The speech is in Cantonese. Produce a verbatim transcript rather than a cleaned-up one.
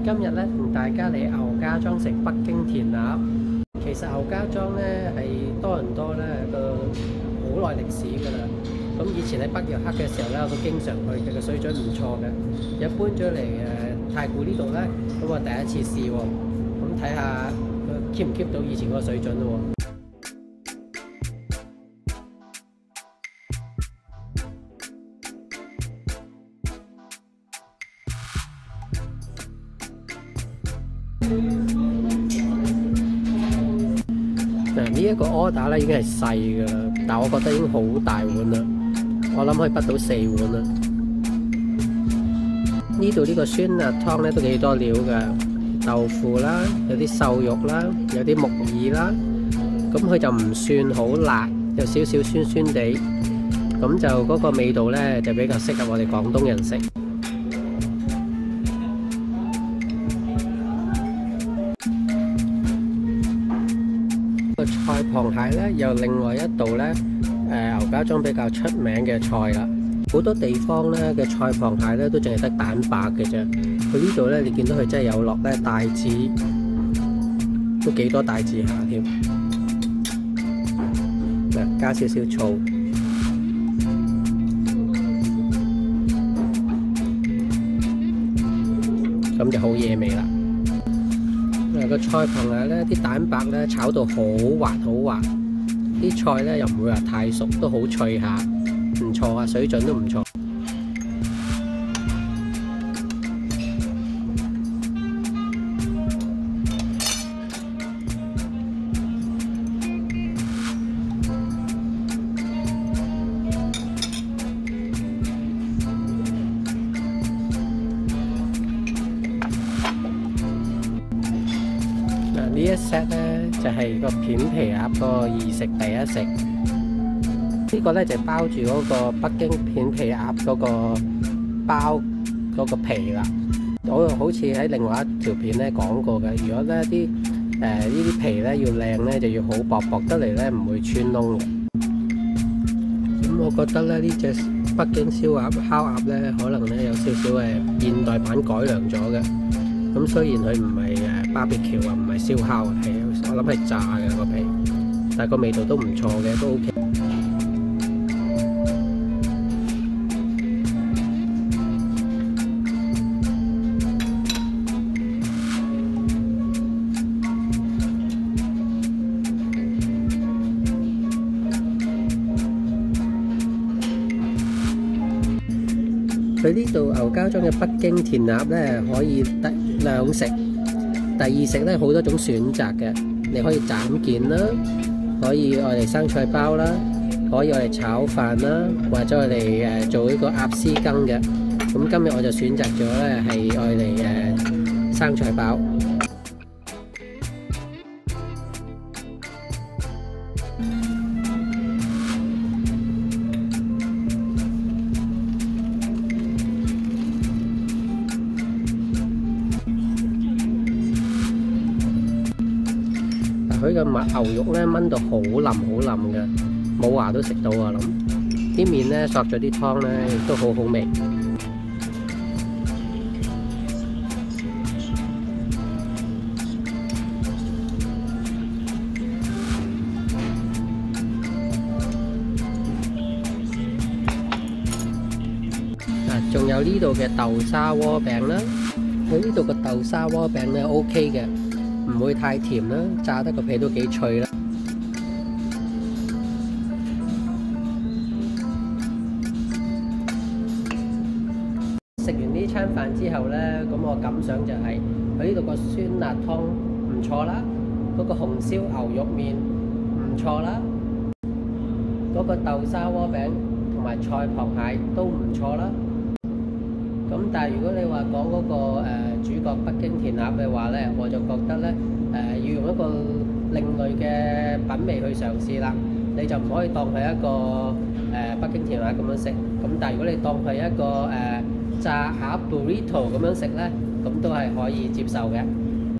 今日咧同大家嚟牛家莊食北京填鴨。其實牛家莊咧係多倫多咧個好耐歷史㗎啦。咁以前喺北約克嘅時候咧，我都經常去，佢嘅水準唔錯嘅。而搬咗嚟誒太古呢度咧，咁我第一次試喎，咁睇下 keep 唔 keep 到以前嗰個水準咯喎。嗱，呢一個 order 咧已經係細㗎啦，但我覺得已經好大碗啦，我諗可以畢到四碗啦。呢度呢個酸辣湯咧都幾多料㗎，豆腐啦，有啲瘦肉啦，有啲木耳啦，咁佢就唔算好辣，有少少酸酸地，咁就嗰個味道咧就比較適合我哋廣東人食。個菜螃蟹咧，又另外一道咧，誒牛家莊比較出名嘅菜啦。好多地方咧嘅菜螃蟹咧都淨係得蛋白嘅啫。佢呢度咧，你見到佢真係有落咧帶子，都幾多帶子下添。嗱，加少少醋，咁就好惹味啦。誒個菜螃蟹咧，啲蛋白咧炒到好滑好滑，啲菜咧又唔會話太熟，都好脆下，唔錯啊，水準都唔錯。呢一 set 咧就係個片皮鴨個二食第一食，呢個咧就包住嗰個北京片皮鴨嗰個包嗰個皮啦。我好似喺另外一條片咧講過嘅，如果咧啲誒呢啲皮咧要靚咧，就要好薄薄得嚟咧，唔會穿窿嘅。咁我覺得咧呢隻北京燒鴨烤鴨咧，可能咧有少少誒現代版改良咗嘅。咁雖然佢唔係誒 barbecue 啊，唔係燒烤啊，係我諗係炸嘅個皮，但係個味道都唔錯嘅，都 OK。佢呢度牛家莊嘅北京填鴨咧，可以得兩食。第二食咧好多種選擇嘅，你可以斬件啦，可以愛嚟生菜包啦，可以愛嚟炒飯啦，或者愛嚟誒做呢個鴨絲羹嘅。咁今日我就選擇咗咧係愛嚟誒生菜包。佢嘅牛肉咧炆到好腍好腍嘅，冇話都食到啊！諗啲麵咧索咗啲湯咧，亦都好好味。嗱，仲有呢度嘅豆沙鍋餅啦，佢呢度嘅豆沙鍋餅咧 OK 嘅。唔會太甜啦，炸得個皮都幾脆啦。食完呢餐飯之後呢，咁我感想就係佢呢度個酸辣湯唔錯啦，嗰個紅燒牛肉麵唔錯啦，嗰個豆沙鍋餅同埋菜螃蟹都唔錯啦。咁但係如果你話講嗰個誒主角北京填鴨嘅話咧，我就覺得咧誒要用一個另類嘅品味去嘗試啦。你就唔可以當佢一個誒北京填鴨咁樣食。咁但係如果你當佢一個誒炸鴨 burrito 咁樣食咧，咁都係可以接受嘅。